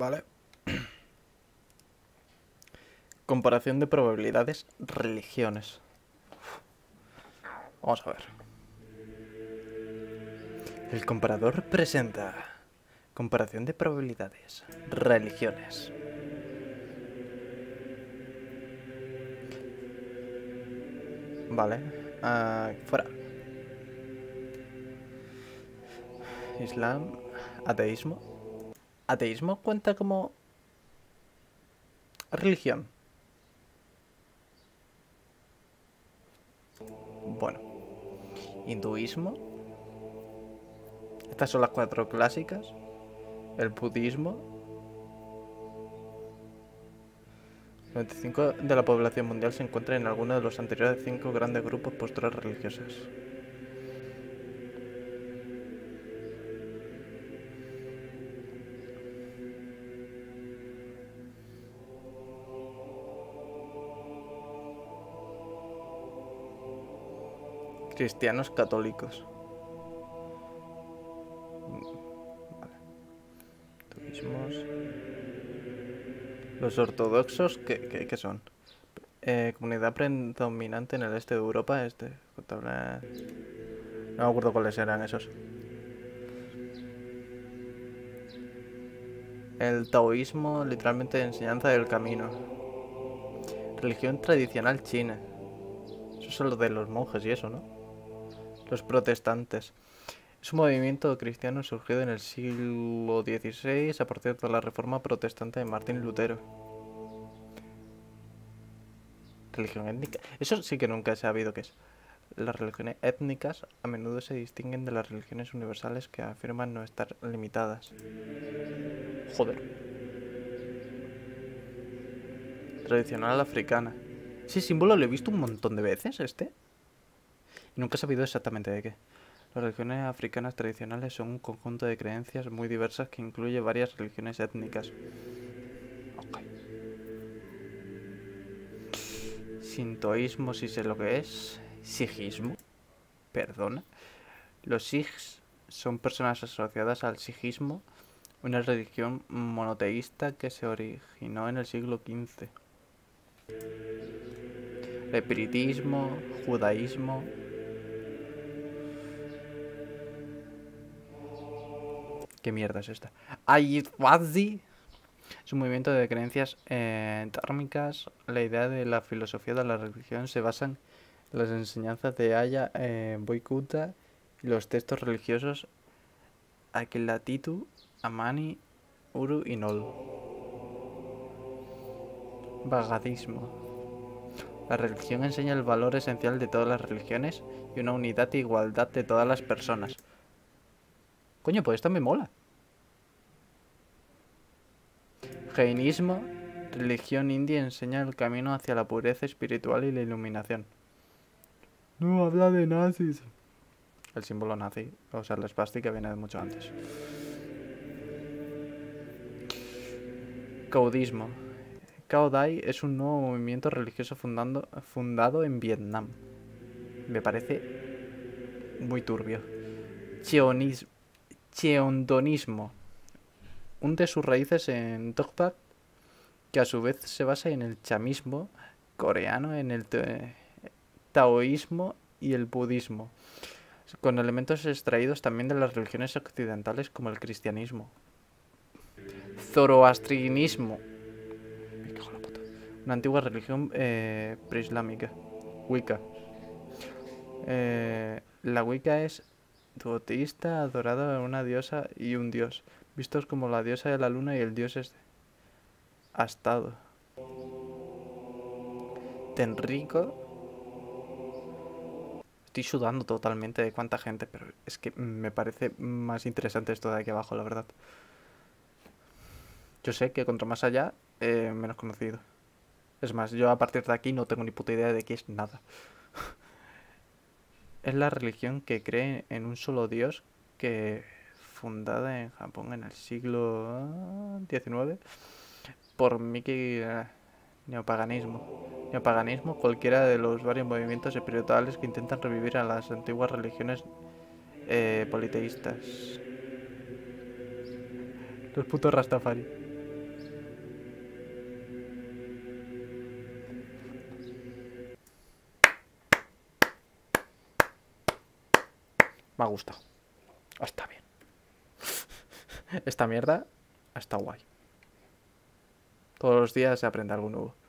Vale. Comparación de probabilidades, religiones. Vamos a ver. El comparador presenta comparación de probabilidades, religiones. Vale. Fuera. Islam, ateísmo. ¿Ateísmo cuenta como religión? Bueno. Hinduismo. Estas son las 4 clásicas. El budismo. El 95% de la población mundial se encuentra en alguno de los anteriores 5 grandes grupos posturas religiosas. Cristianos católicos. Vale. Turismos. Los ortodoxos, ¿qué son? Comunidad predominante en el este de Europa. No me acuerdo cuáles eran esos. El taoísmo, literalmente enseñanza del camino. Religión tradicional china. Eso es lo de los monjes y eso, ¿no? Los protestantes. Es un movimiento cristiano surgido en el siglo XVI a partir de la reforma protestante de Martín Lutero. Religión étnica. Eso sí que nunca he sabido qué es. Las religiones étnicas a menudo se distinguen de las religiones universales que afirman no estar limitadas. Joder. Tradicional africana. Ese símbolo lo he visto un montón de veces, y nunca he sabido exactamente de qué. Las religiones africanas tradicionales son un conjunto de creencias muy diversas que incluye varias religiones étnicas. Okay. Sintoísmo, si sé lo que es. Sijismo. Perdona. Los Sikhs son personas asociadas al sijismo, una religión monoteísta que se originó en el siglo XV. Espiritismo, judaísmo. ¿Qué mierda es esta? Ayurveda es un movimiento de creencias dármicas. La idea de la filosofía de la religión se basa en las enseñanzas de Aya Boikuta y los textos religiosos Akelatitu, Amani, Uru y Nol. Vagadismo. La religión enseña el valor esencial de todas las religiones y una unidad e igualdad de todas las personas. Coño, pues esta me mola. Jainismo. Religión india enseña el camino hacia la pureza espiritual y la iluminación. No habla de nazis. El símbolo nazi, o sea, la esvástica viene de mucho antes. Caudismo. Cao Dai es un nuevo movimiento religioso fundado en Vietnam. Me parece muy turbio. Cheondonismo. Hunde sus raíces en Tokpak, que a su vez se basa en el chamismo coreano, en el taoísmo y el budismo, con elementos extraídos también de las religiones occidentales como el cristianismo. Zoroastrianismo. Me cago en la puta. Una antigua religión preislámica. Wicca. La Wicca es duoteísta, adorada a una diosa y un dios, vistos como la diosa de la luna y el dios es Astado. Tenrico. Estoy sudando totalmente de cuánta gente, pero es que me parece más interesante esto de aquí abajo, la verdad. Yo sé que contra más allá, menos conocido. Es más, yo a partir de aquí no tengo ni puta idea de qué es nada. Es la religión que cree en un solo dios, que fundada en Japón en el siglo XIX por Miki Neopaganismo, cualquiera de los varios movimientos espirituales que intentan revivir a las antiguas religiones politeístas. Los putos Rastafari. Me ha gustado. Está bien. Esta mierda está guay. Todos los días se aprende algo nuevo.